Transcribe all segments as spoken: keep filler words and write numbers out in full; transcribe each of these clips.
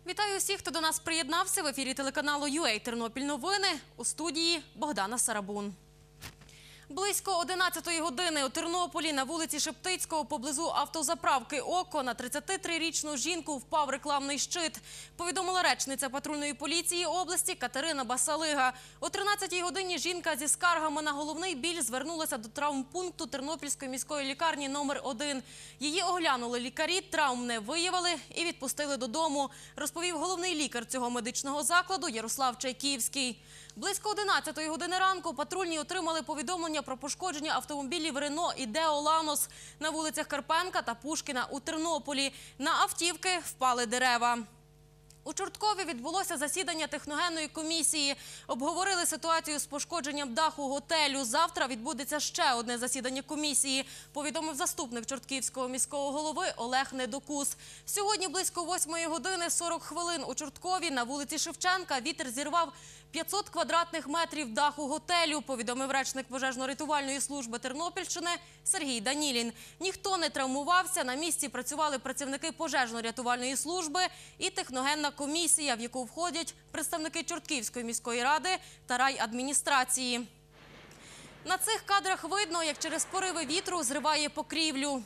Вітаю усіх, хто до нас приєднався. В ефірі телеканалу ю ей «Тернопіль новини», у студії Богдана Сарабун. Близько одинадцятої години у Тернополі на вулиці Шептицького поблизу автозаправки «Око» на тридцятитрирічну жінку впав рекламний щит. Повідомила речниця патрульної поліції області Катерина Басалига. О тринадцятій годині жінка зі скаргами на головний біль звернулася до травмпункту Тернопільської міської лікарні номер один. Її оглянули лікарі, травм не виявили і відпустили додому, розповів головний лікар цього медичного закладу Ярослав Чайківський. Близько одинадцятої години ранку патрульні отримали повідомлення про пошкодження автомобілів «Рено» і «Део Ланос» на вулицях Карпенка та Пушкіна у Тернополі. На автівки впали дерева. У Чорткові відбулося засідання техногенної комісії. Обговорили ситуацію з пошкодженням даху готелю. Завтра відбудеться ще одне засідання комісії, повідомив заступник Чортківського міського голови Олег Недокус. Сьогодні близько восьмої години сорок хвилин у Чорткові на вулиці Шевченка вітер зірвав п'ятсот квадратних метрів даху готелю, повідомив речник пожежно-рятувальної служби Тернопільщини Сергій Данілін. Ніхто не травмувався, на місці працювали працівники пожежно-рятувальної служби і техногенна комісія, в яку входять представники Чортківської міської ради та райадміністрації. На цих кадрах видно, як через пориви вітру зриває покрівлю.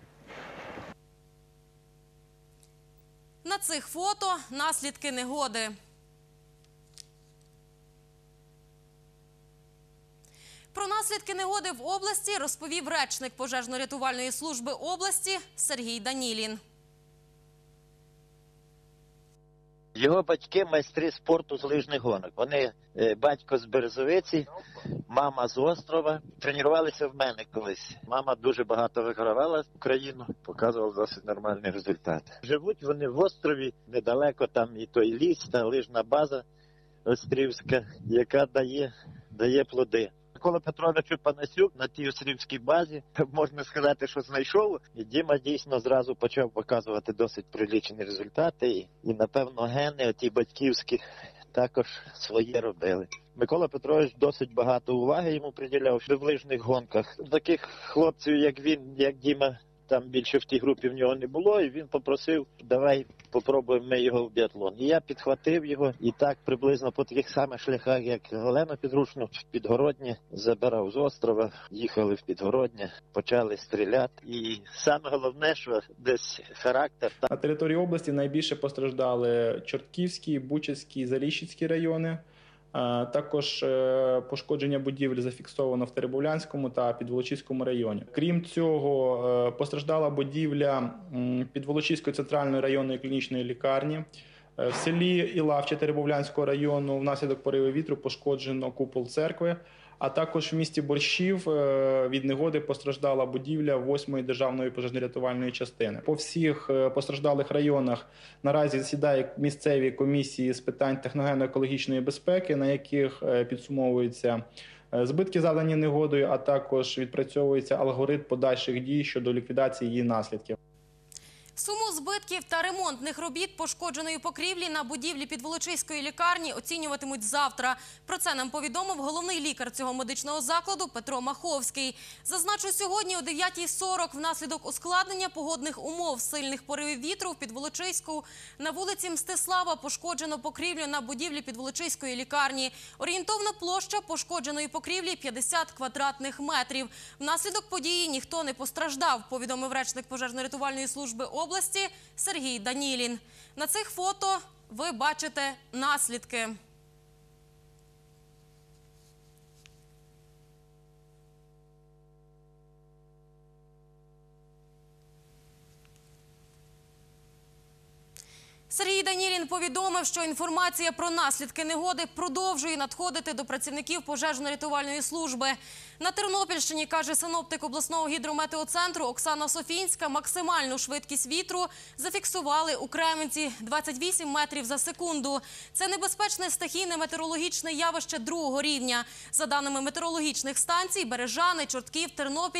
На цих фото наслідки негоди. Про наслідки негоди в області розповів речник пожежно-рятувальної служби області Сергій Данілін. Його батьки – майстри спорту з лижних гонок. Вони батько з Березовиці, мама з Острова. Тренувалися в мене колись. Мама дуже багато вигравала Україну, показувала досить нормальні результати. Живуть вони в Острові, недалеко там і той ліс, та лижна база Острівська, яка дає, дає плоди. Микола Петрович Панасюк на тій острівській базі, можна сказати, що знайшов. І Діма дійсно зразу почав показувати досить прилічні результати. І, і напевно, гени, оті батьківські, також своє робили. Микола Петрович досить багато уваги йому приділяв в лижних гонках. Таких хлопців, як він, як Діма, там більше в тій групі в нього не було, і він попросив, давай попробуємо ми його в біатлон. І я підхватив його, і так приблизно по таких самих шляхах, як Олена Підручну, в Підгороднє, забирав з Острова, їхали в Підгороднє, почали стріляти. І саме головне, що десь характер. На території області найбільше постраждали Чортківський, Бучацький, Заліщицький райони. Також пошкодження будівель зафіксовано в Теребовлянському та Підволочиському районі. Крім цього, постраждала будівля Підволочиської центральної районної клінічної лікарні. В селі Ілавче Теребовлянського району внаслідок пориву вітру пошкоджено купол церкви, а також в місті Борщів від негоди постраждала будівля восьмої державної пожежно-рятувальної частини. По всіх постраждалих районах наразі засідають місцеві комісії з питань техногенно-екологічної безпеки, на яких підсумовуються збитки, завдані негодою, а також відпрацьовується алгоритм подальших дій щодо ліквідації її наслідків. Суму збитків та ремонтних робіт пошкодженої покрівлі на будівлі Підволочиської лікарні оцінюватимуть завтра. Про це нам повідомив головний лікар цього медичного закладу Петро Маховський. Зазначу, сьогодні о дев'ятій сорок внаслідок ускладнення погодних умов сильних поривів вітру в Підволочиську на вулиці Мстислава пошкоджено покрівлю на будівлі Підволочиської лікарні. Орієнтовна площа пошкодженої покрівлі – п'ятдесят квадратних метрів. Внаслідок події ніхто не постраждав, повідомив речник пожежно-рятувальної служби області області Сергій Данілін. На цих фото ви бачите наслідки. Сергій Данілін повідомив, що інформація про наслідки негоди продовжує надходити до працівників пожежно-рятувальної служби. На Тернопільщині, каже синоптик обласного гідрометеоцентру Оксана Софінська, максимальну швидкість вітру зафіксували у Кременці – двадцять вісім метрів за секунду. Це небезпечне стихійне метеорологічне явище другого рівня. За даними метеорологічних станцій, Бережани, Чортків, Тернопіль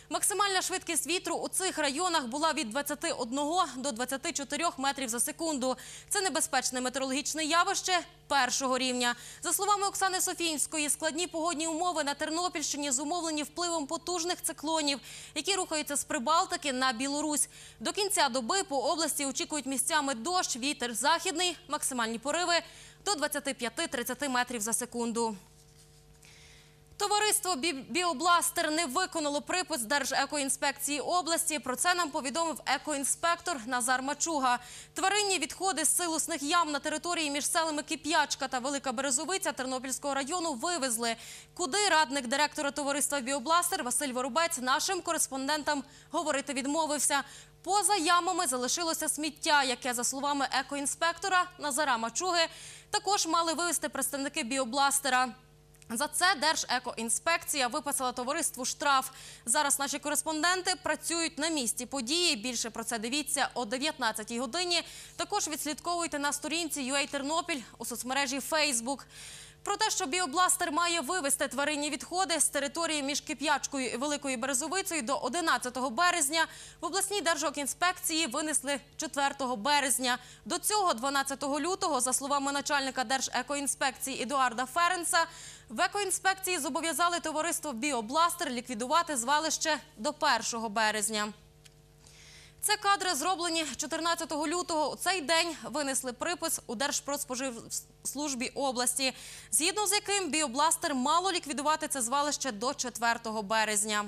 Максимальна швидкість вітру у цих районах була від двадцяти одного до двадцяти чотирьох метрів за секунду. Це небезпечне метеорологічне явище першого рівня. За словами Оксани Софіїнської, складні погодні умови на Тернопільщині зумовлені впливом потужних циклонів, які рухаються з Прибалтики на Білорусь. До кінця доби по області очікують місцями дощ, вітер західний, максимальні пориви до двадцяти п'яти - тридцяти метрів за секунду. Товариство «Біобластер» не виконало припис Держекоінспекції області. Про це нам повідомив екоінспектор Назар Мачуга. Тваринні відходи з силосних ям на території між селами Кип'ячка та Велика Березовиця Тернопільського району вивезли. Куди радник директора товариства «Біобластер» Василь Воробець нашим кореспондентам говорити відмовився. Поза ямами залишилося сміття, яке, за словами екоінспектора Назара Мачуги, також мали вивезти представники «Біобластера». За це Держекоінспекція виписала товариству штраф. Зараз наші кореспонденти працюють на місці події. Більше про це дивіться о дев'ятнадцятій годині. Також відслідковуйте на сторінці ю ей Тернопіль у соцмережі Фейсбук. Про те, що «Біобластер» має вивезти тваринні відходи з території між Кип'ячкою і Великою Березовицею до одинадцятого березня, в обласній Держекоінспекції винесли четвертого березня. До цього дванадцятого лютого, за словами начальника Держекоінспекції Едуарда Ференса, в екоінспекції зобов'язали товариство «Біобластер» ліквідувати звалище до першого березня. Це кадри зроблені чотирнадцятого лютого. У цей день винесли припис у Держпродспоживслужбі області, згідно з яким «Біобластер» мало ліквідувати це звалище до четвертого березня.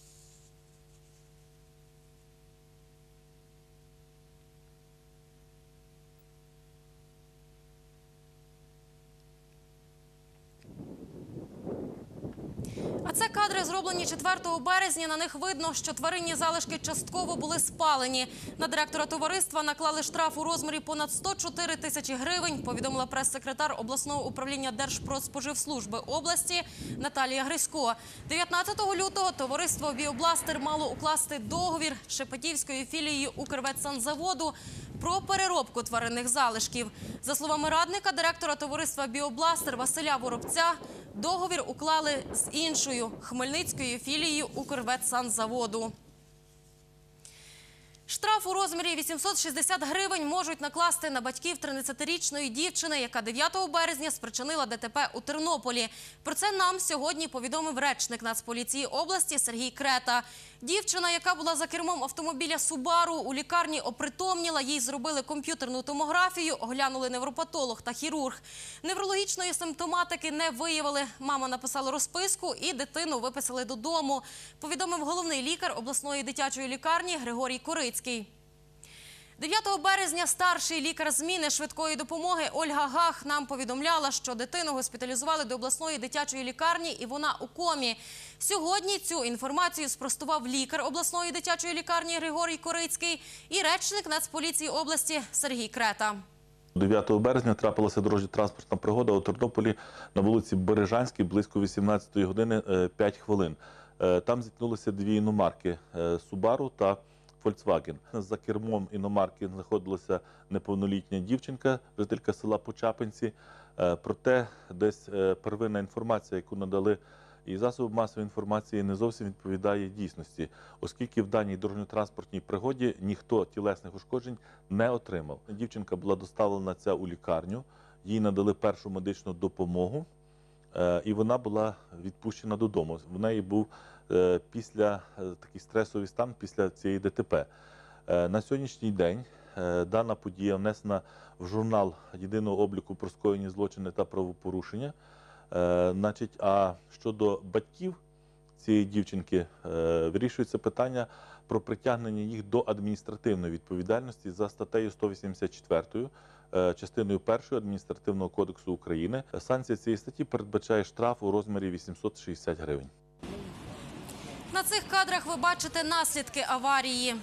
А це кадри зроблені четвертого березня. На них видно, що тваринні залишки частково були спалені. На директора товариства наклали штраф у розмірі понад сто чотири тисячі гривень, повідомила прес-секретар обласного управління Держпродспоживслужби області Наталія Грисько. дев'ятнадцятого лютого товариство «Біобластер» мало укласти договір з Шепетівською філією «Укрветсанзаводу» про переробку тваринних залишків. За словами радника директора товариства «Біобластер» Василя Воробця, договір уклали з іншою хмельницькою філією «Укрветсанзаводу». Штраф у розмірі вісімсот шістдесят гривень можуть накласти на батьків тринадцятирічної дівчини, яка дев'ятого березня спричинила де те пе у Тернополі. Про це нам сьогодні повідомив речник Нацполіції області Сергій Крета. Дівчина, яка була за кермом автомобіля «Субару», у лікарні опритомніла, їй зробили комп'ютерну томографію, оглянули невропатолог та хірург. Неврологічної симптоматики не виявили. Мама написала розписку і дитину виписали додому, повідомив головний лікар обласної дитячої лікарні Григорій Корицький. дев'ятого березня старший лікар зміни швидкої допомоги Ольга Гах нам повідомляла, що дитину госпіталізували до обласної дитячої лікарні і вона у комі. Сьогодні цю інформацію спростував лікар обласної дитячої лікарні Григорій Корицький і речник Нацполіції області Сергій Крета. дев'ятого березня трапилася дорожньо-транспортна пригода у Тернополі на вулиці Бережанській близько вісімнадцятої години п'ять хвилин. Там зіткнулися дві іномарки «Субару» та «Фольксваген». За кермом іномарки знаходилася неповнолітня дівчинка, жителька села Почапинці. Проте десь первинна інформація, яку надали і засоби масової інформації, не зовсім відповідає дійсності, оскільки в даній дорожньо-транспортній пригоді ніхто тілесних ушкоджень не отримав. Дівчинка була доставлена ця у лікарню, їй надали першу медичну допомогу і вона була відпущена додому. В неї був після такий стресовий стан після цієї де те пе. На сьогоднішній день дана подія внесена в журнал єдиного обліку про скоєні злочини та правопорушення. Значить, а щодо батьків цієї дівчинки, вирішується питання про притягнення їх до адміністративної відповідальності за статтею сто вісімдесят чотири, частиною першої Адміністративного кодексу України. Санкція цієї статті передбачає штраф у розмірі вісімсот шістдесят гривень. На цих кадрах ви бачите наслідки аварії.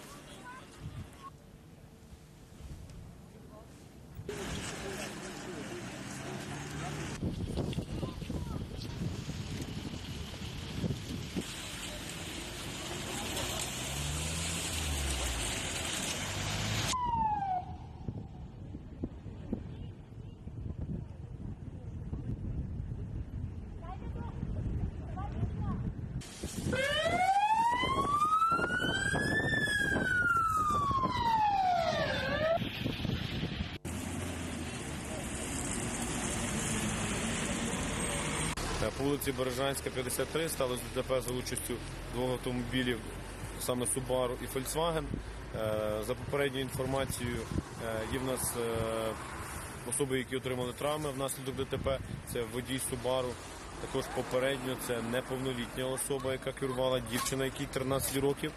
По вулиці Бережанська, п'ятдесят три, сталося ДТП за участю двох автомобілів, саме Subaru і Volkswagen. За попередньою інформацією, є в нас особи, які отримали травми внаслідок ДТП. Це водій Subaru. Також попередньо це неповнолітня особа, яка керувала, дівчина, якій тринадцять років.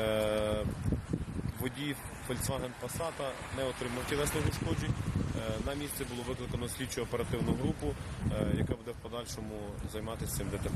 Водій Volkswagen Passat не отримав тілесних ушкоджень. На місце було викликано слідчу оперативну групу, яка буде в подальшому займатися цим ДТП.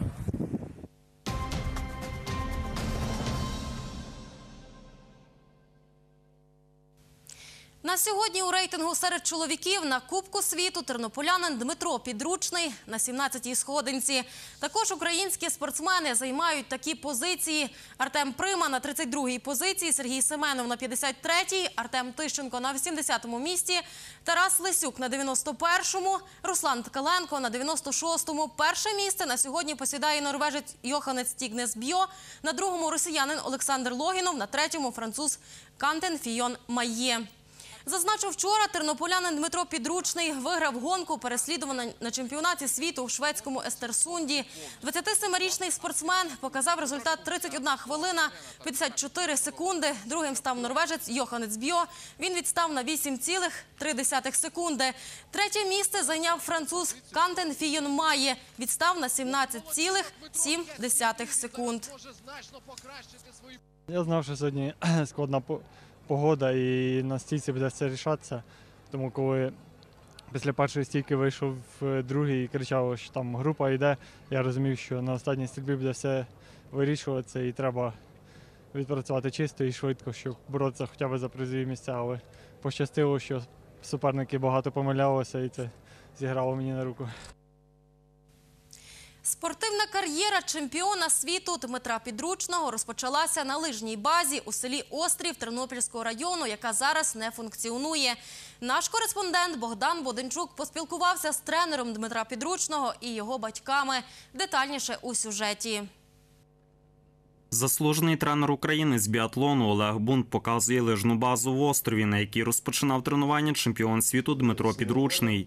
На сьогодні у рейтингу серед чоловіків на Кубку світу тернополянин Дмитро Підручний на сімнадцятій сходинці. Також українські спортсмени займають такі позиції. Артем Прима на тридцять другій позиції, Сергій Семенов на п'ятдесят третій, Артем Тищенко на вісімдесятому місці, Тарас Лисюк на дев'яносто першому, Руслан Ткаленко на дев'яносто шостому. Перше місце на сьогодні посідає норвежець Йоханнес Стігнес Бьо, на другому росіянин Олександр Логінов, на третьому француз Кантен Фійон Майє. Зазначив, вчора тернополянин Дмитро Підручний виграв гонку, переслідувану на чемпіонаті світу у шведському Естерсунді. двадцятисемирічний спортсмен показав результат тридцять одна хвилина п'ятдесят чотири секунди. Другим став норвежець Йоханнес Бьо. Він відстав на вісім цілих три десятих секунди. Третє місце зайняв француз Кантен Фійон Майє. Відстав на сімнадцять цілих сім десятих секунд. Я знав, що сьогодні складна погода і на стійці буде все рішатися. Тому коли після першої стійки вийшов в другий і кричав, що там група йде, я розумів, що на останній стрільбі буде все вирішуватися і треба відпрацювати чисто і швидко, щоб боротися хоча б за призові місця. Але пощастило, що суперники багато помилялися і це зіграло мені на руку. Спортивна кар'єра чемпіона світу Дмитра Підручного розпочалася на лижній базі у селі Острів Тернопільського району, яка зараз не функціонує. Наш кореспондент Богдан Боденчук поспілкувався з тренером Дмитра Підручного і його батьками. Детальніше у сюжеті. Заслужений тренер України з біатлону Олег Бунт показує лижну базу в Острові, на якій розпочинав тренування чемпіон світу Дмитро Підручний.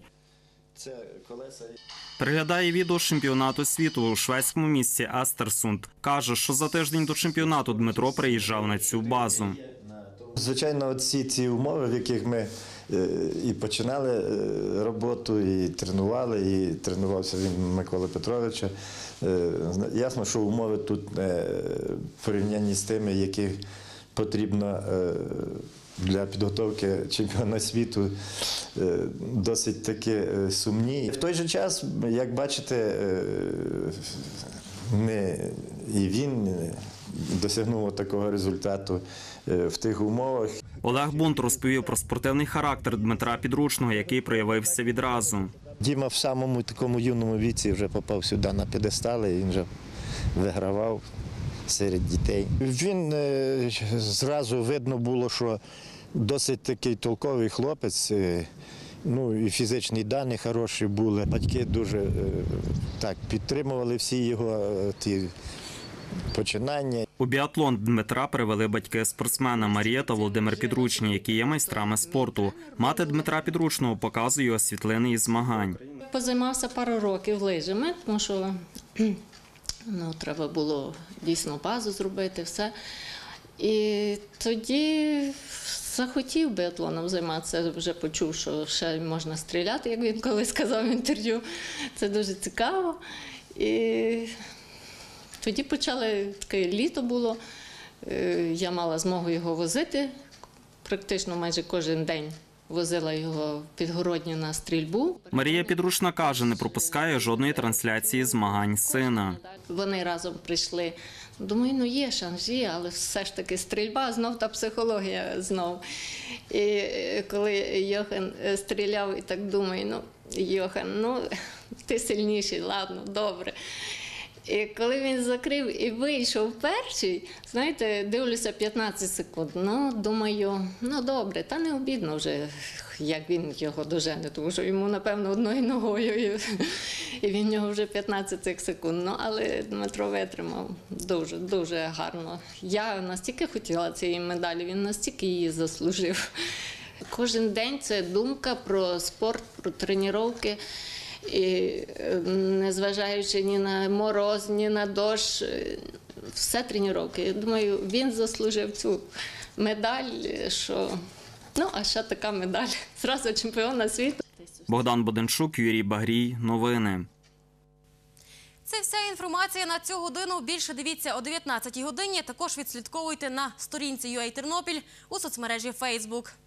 Переглядає відео з чемпіонату світу у шведському місті Естерсунд. Каже, що за тиждень до чемпіонату Дмитро приїжджав на цю базу. Звичайно, всі ці умови, в яких ми і починали роботу, і тренували, і тренувався він Миколи Петровича. Ясно, що умови тут в порівнянні з тими, які потрібно для підготовки чемпіона світу, досить таки сумні. В той же час, як бачите, ми, і він досягнув такого результату в тих умовах. Олег Бунт розповів про спортивний характер Дмитра Підручного, який проявився відразу. Діма в самому такому юному віці вже попав сюди на п'єдестали, він вже вигравав серед дітей. Він зразу видно було, що досить такий толковий хлопець, ну і фізичні дані хороші були. Батьки дуже так підтримували всі його ті починання. У біатлон Дмитра привели батьки спортсмена Марія та Володимир Підручні, які є майстрами спорту. Мати Дмитра Підручного показує його світлини із змагань. Позаймався пару років лижами, тому що ну, треба було дійсно базу зробити, все. І тоді захотів біатлоном займатися, вже почув, що ще можна стріляти, як він колись сказав в інтерв'ю. Це дуже цікаво. І тоді почали, таке літо було, я мала змогу його возити, практично майже кожен день возила його в Підгороднє на стрільбу. Марія Підручна каже, не пропускає жодної трансляції змагань сина. Вони разом прийшли. Думаю, ну є шанс, є, але все ж таки стрільба, знов та психологія знов. І коли Йохан стріляв, і так думаю, ну, Йохан, ну, ти сильніший, ладно, добре. І коли він закрив і вийшов перший, знаєте, дивлюся п'ятнадцять секунд. Ну, думаю, ну добре, та не обідно вже, як він його дожене, тому що йому, напевно, одною ногою, і він нього вже п'ятнадцять секунд. Ну, але Дмитро витримав дуже, дуже гарно. Я настільки хотіла цієї медалі, він настільки її заслужив. Кожен день це думка про спорт, про тренування. І е, незважаючи ні на мороз, ні на дощ, е, все тренування. Я думаю, він заслужив цю медаль, що, ну, а ще така медаль, зразу чемпіона світу. Богдан Боденчук, Юрій Багрій. Новини. Це вся інформація на цю годину. Більше дивіться о дев'ятнадцятій годині. Також відслідковуйте на сторінці ю ей Тернопіль у соцмережі Facebook.